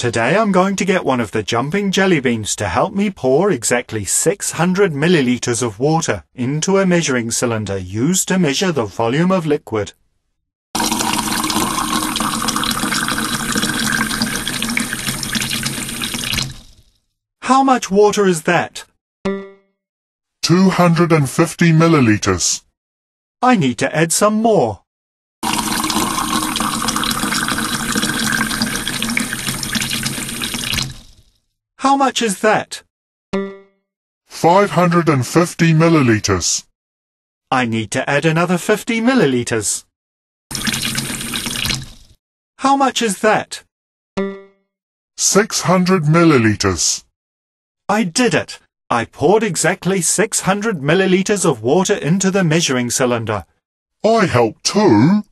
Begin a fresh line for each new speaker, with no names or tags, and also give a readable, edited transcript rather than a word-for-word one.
Today I'm going to get one of the jumping jelly beans to help me pour exactly 600 milliliters of water into a measuring cylinder used to measure the volume of liquid. How much water is that?
250 milliliters.
I need to add some more. How much is that?
550 milliliters.
I need to add another 50 milliliters. How much is that?
600 milliliters.
I did it! I poured exactly 600 milliliters of water into the measuring cylinder.
I helped too.